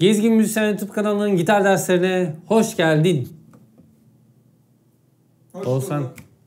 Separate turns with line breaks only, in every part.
Gezgin Müzisyen YouTube kanalının gitar derslerine hoş geldin. Oğuzhan.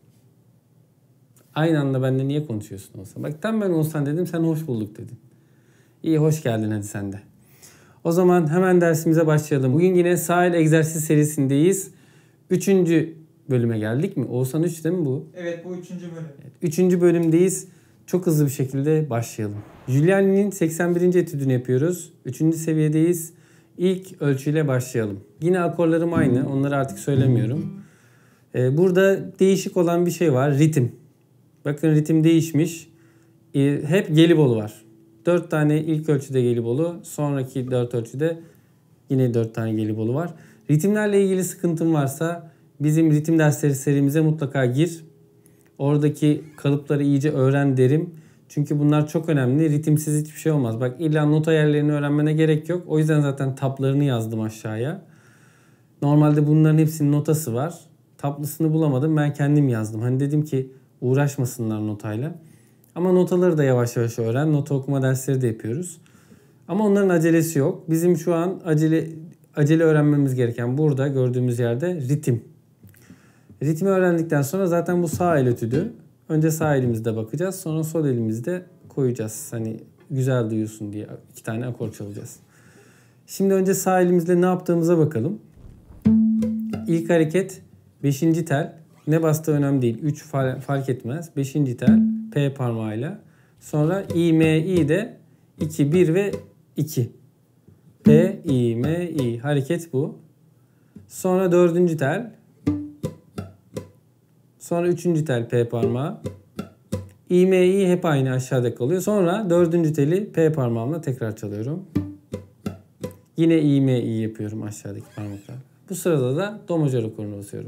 Aynı anda bende niye konuşuyorsun Oğuzhan? Bak tam ben Oğuzhan dedim, sen hoş bulduk dedin. İyi, hoş geldin hadi sen de. O zaman hemen dersimize başlayalım. Bugün yine sağ el egzersiz serisindeyiz. 3. bölüme geldik mi? Oğuzhan 3 değil mi bu?
Evet, bu 3. bölüm.
Evet, 3. bölümdeyiz. Çok hızlı bir şekilde başlayalım. Giuliani'nin 81. etüdünü yapıyoruz. 3. seviyedeyiz. İlk ölçüyle başlayalım. Yine akorlarım aynı. Onları artık söylemiyorum. Burada değişik olan bir şey var. Ritim. Bakın ritim değişmiş. Hep Gelibolu var. 4 tane ilk ölçüde Gelibolu. Sonraki 4 ölçüde yine 4 tane Gelibolu var. Ritimlerle ilgili sıkıntın varsa bizim ritim dersleri serimize mutlaka gir. Oradaki kalıpları iyice öğren derim. Çünkü bunlar çok önemli. Ritimsiz hiçbir şey olmaz. Bak illa nota yerlerini öğrenmene gerek yok. O yüzden zaten taplarını yazdım aşağıya. Normalde bunların hepsinin notası var. Taplısını bulamadım. Ben kendim yazdım. Hani dedim ki uğraşmasınlar notayla. Ama notaları da yavaş yavaş öğren. Nota okuma dersleri de yapıyoruz. Ama onların acelesi yok. Bizim şu an acele öğrenmemiz gereken burada gördüğümüz yerde ritim. Ritmi öğrendikten sonra zaten bu sağ el etüdü. Önce sağ elimizde bakacağız. Sonra sol elimizde koyacağız. Hani güzel duyulsun diye 2 tane akor çalacağız. Şimdi önce sağ elimizle ne yaptığımıza bakalım. İlk hareket 5. tel. Ne bastığı önemli değil. 3 fark etmez. 5. tel P parmağıyla. Sonra I, M, I de 2, 1 ve 2. P, I, M, I. Hareket bu. Sonra 4. tel. Sonra 3. tel P parmağı. I, M, I hep aynı aşağıda kalıyor. Sonra 4. teli P parmağımla tekrar çalıyorum. Yine I, M, I yapıyorum aşağıdaki parmaklar. Bu sırada da do majör akorunu basıyorum.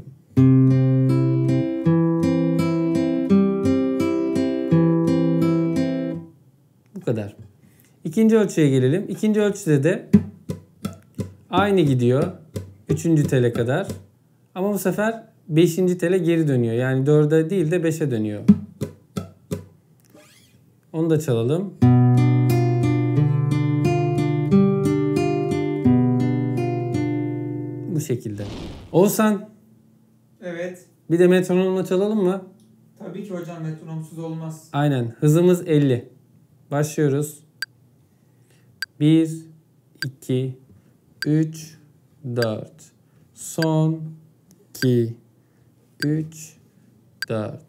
Bu kadar. İkinci ölçüye gelelim. İkinci ölçüde de aynı gidiyor. 3. tele kadar. Ama bu sefer 5. tele geri dönüyor. Yani 4'e değil de 5'e dönüyor. Onu da çalalım. Bu şekilde. Oğuzhan.
Evet.
Bir de metronomla çalalım mı?
Tabii ki hocam, metronomsuz olmaz.
Aynen. Hızımız 50. Başlıyoruz. 1, 2, 3, 4. Son 2, 3, 4.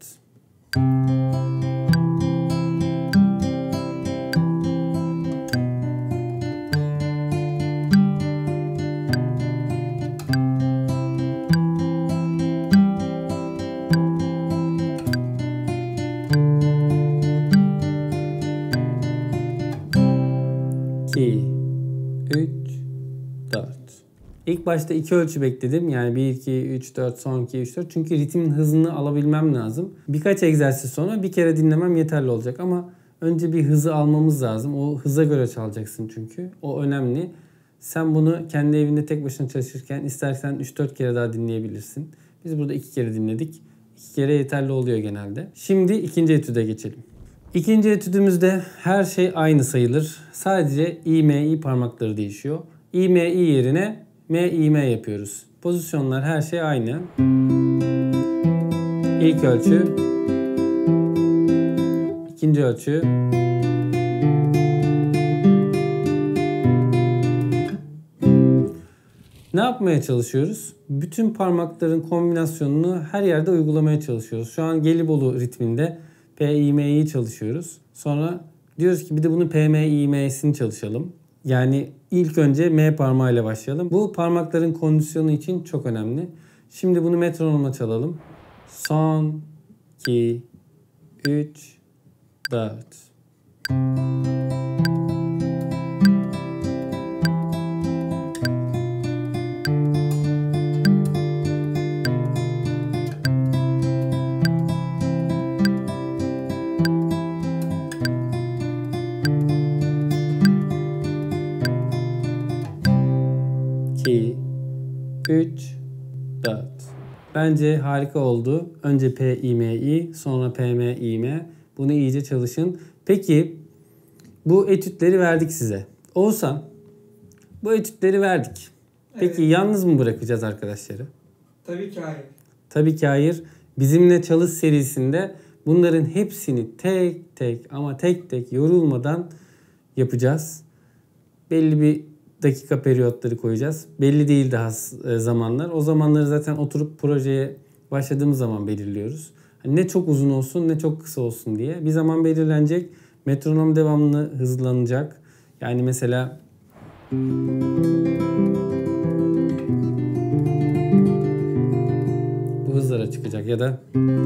İlk başta 2 ölçü bekledim. Yani 1, 2, 3, 4, son 2, 3, 4. Çünkü ritmin hızını alabilmem lazım. Birkaç egzersiz sonra bir kere dinlemem yeterli olacak. Ama önce bir hızı almamız lazım. O hıza göre çalacaksın çünkü. O önemli. Sen bunu kendi evinde tek başına çalışırken istersen 3-4 kere daha dinleyebilirsin. Biz burada 2 kere dinledik. 2 kere yeterli oluyor genelde. Şimdi ikinci etüde geçelim. İkinci etüdümüzde her şey aynı sayılır. Sadece I, M, I parmakları değişiyor. I, M, I yerine M, I, M yapıyoruz. Pozisyonlar her şey aynı. İlk ölçü. İkinci ölçü. Ne yapmaya çalışıyoruz? Bütün parmakların kombinasyonunu her yerde uygulamaya çalışıyoruz. Şu an Gelibolu ritminde P, I, M'yi çalışıyoruz. Sonra diyoruz ki bir de bunu P, M, I, M'sini çalışalım. Yani ilk önce M parmağıyla başlayalım. Bu parmakların kondisyonu için çok önemli. Şimdi bunu metronomla çalalım. Son 2, 3, 4. 2, 3, 4. Bence harika oldu. Önce P, I, M, I, sonra P, M, I, M. Bunu iyice çalışın. Peki bu etütleri verdik size. Oğuzhan, Bu etütleri verdik. Peki
Evet.
yalnız mı bırakacağız arkadaşları?
Tabii ki hayır.
Tabii ki hayır. Bizimle Çalış serisinde bunların hepsini tek tek yorulmadan yapacağız. Belli bir dakika periyotları koyacağız. Belli değil daha zamanlar. O zamanları zaten oturup projeye başladığımız zaman belirliyoruz. Ne çok uzun olsun ne çok kısa olsun diye. Bir zaman belirlenecek. Metronom devamlı hızlanacak. Yani mesela bu hızlara çıkacak ya da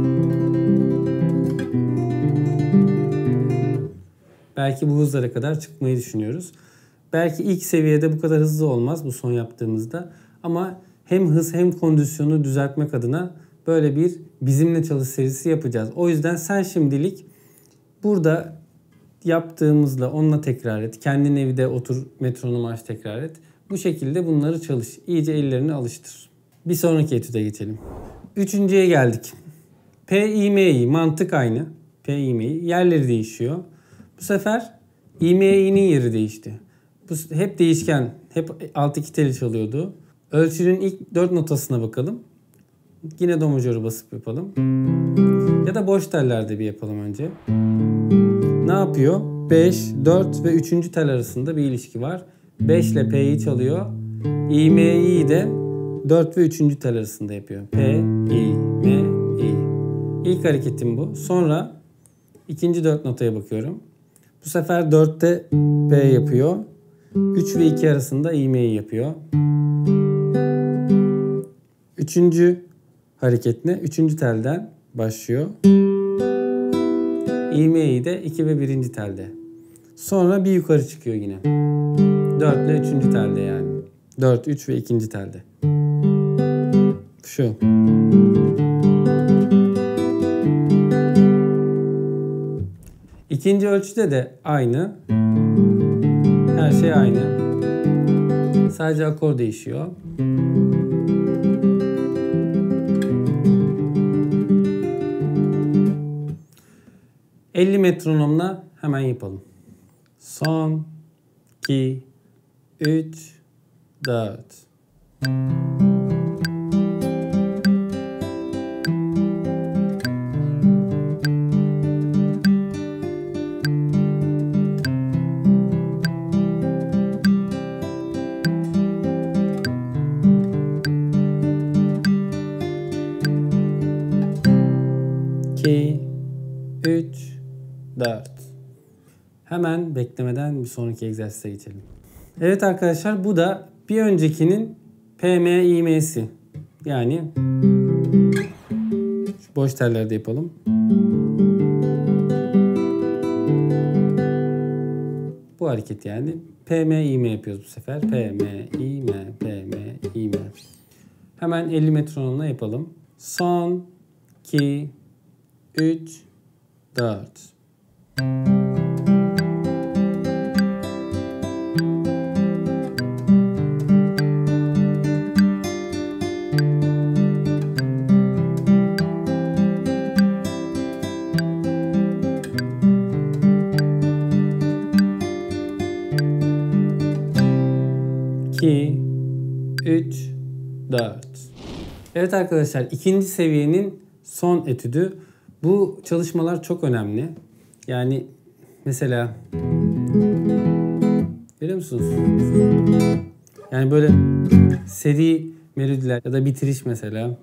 belki bu hızlara kadar çıkmayı düşünüyoruz. Belki ilk seviyede bu kadar hızlı olmaz bu son yaptığımızda. Ama hem hız hem kondisyonu düzeltmek adına böyle bir Bizimle Çalış serisi yapacağız. O yüzden sen şimdilik burada yaptığımızla onunla tekrar et. Kendin evde otur, metronomu aç, tekrar et. Bu şekilde bunları çalış. İyice ellerini alıştır. Bir sonraki etüde geçelim. Üçüncüye geldik. P, I, M, I. Mantık aynı. P, I, M, I. Yerleri değişiyor. Bu sefer I, M, I'nin yeri değişti. Bu hep değişken. Hep alt iki teli çalıyordu. Ölçünün ilk 4 notasına bakalım. Yine do majörü basıp yapalım. Ya da boş tellerde bir yapalım önce. Ne yapıyor? 5, 4 ve 3. tel arasında bir ilişki var. 5 ile P'yi çalıyor. I, M, I de 4 ve 3. tel arasında yapıyor. P, I, M, I. İlk hareketim bu. Sonra ikinci 4 notaya bakıyorum. Bu sefer 4'te P yapıyor. 3 ve 2 arasında I, M, I yapıyor. Üçüncü hareket ne? 3. telden başlıyor. I, M, I de 2 ve 1. telde. Sonra bir yukarı çıkıyor yine. 4 ile 3. telde yani. 4, 3 ve 2. telde. Şu. İkinci ölçüde de aynı. Her şey aynı. Sadece akor değişiyor. ...50 metronomla hemen yapalım. Son, 2, 3, 4. Hemen beklemeden bir sonraki egzersize geçelim. Evet arkadaşlar, bu da bir öncekinin PM, IM'si. Yani şu boş tellerde yapalım. Bu hareket yani. PM, IM yapıyoruz bu sefer. PM, IM, PM, IM. Hemen 50 metronomla yapalım. Son, 2, 3, 4. Evet arkadaşlar, ikinci seviyenin son etüdü. Bu çalışmalar çok önemli. Yani mesela görüyor musunuz? Yani böyle seri melodiler ya da bitiriş mesela.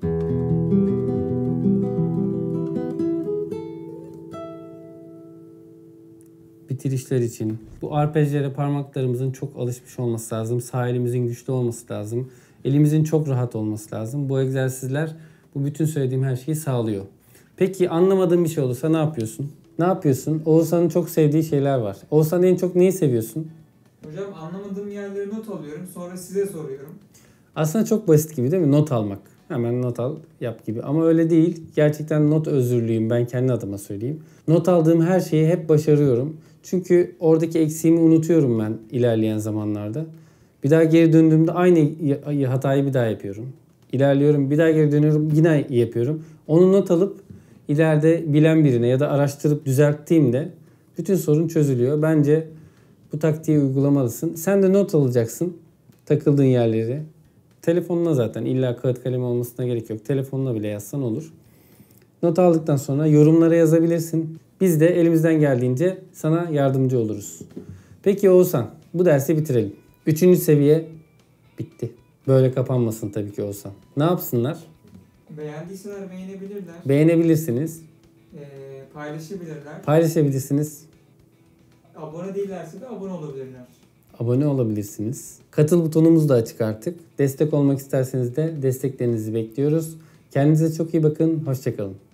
Bitirişler için bu arpejlere parmaklarımızın çok alışmış olması lazım. Sağ elimizin güçlü olması lazım. Elimizin çok rahat olması lazım. Bu egzersizler bu bütün söylediğim her şeyi sağlıyor. Peki anlamadığın bir şey olursa ne yapıyorsun? Ne yapıyorsun? Oğuzhan'ın çok sevdiği şeyler var. Oğuzhan, en çok neyi seviyorsun?
Hocam anlamadığım yerleri not alıyorum. Sonra size soruyorum.
Aslında çok basit gibi değil mi? Not almak. Hemen not al, yap gibi. Ama öyle değil. Gerçekten not özürlüyüm. Ben kendi adıma söyleyeyim. Not aldığım her şeyi hep başarıyorum. Çünkü oradaki eksiğimi unutuyorum ben ilerleyen zamanlarda. Bir daha geri döndüğümde aynı hatayı bir daha yapıyorum. İlerliyorum, bir daha geri dönüyorum, yine yapıyorum. Onu not alıp ileride bilen birine ya da araştırıp düzelttiğimde bütün sorun çözülüyor. Bence bu taktiği uygulamalısın. Sen de not alacaksın. takıldığın yerleri. Telefonuna zaten illa kağıt kalem olmasına gerek yok. Telefonuna bile yazsan olur. Not aldıktan sonra yorumlara yazabilirsin. Biz de elimizden geldiğince sana yardımcı oluruz. Peki Oğuzhan, bu dersi bitirelim. 3. seviye bitti. Böyle kapanmasın tabii ki Oğuzhan. Ne yapsınlar?
Beğendiyseler beğenebilirler.
Beğenebilirsiniz.
Paylaşabilirler.
Paylaşabilirsiniz.
Abone değillerse de abone olabilirler.
Abone olabilirsiniz. Katıl butonumuz da açık artık. Destek olmak isterseniz de desteklerinizi bekliyoruz. Kendinize çok iyi bakın. Hoşça kalın.